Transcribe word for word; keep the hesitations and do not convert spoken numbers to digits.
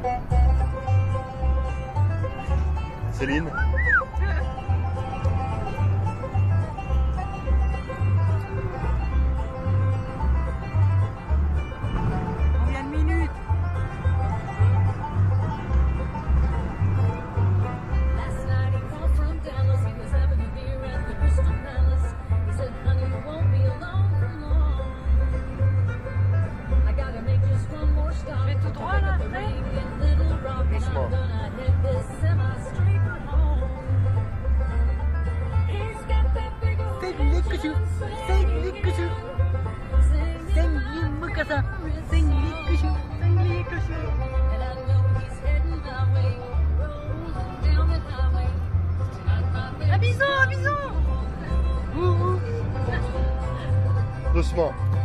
Céline. Combien de minutes? Je vais tout droit là, Doucement. Un bison, un bison. Doucement.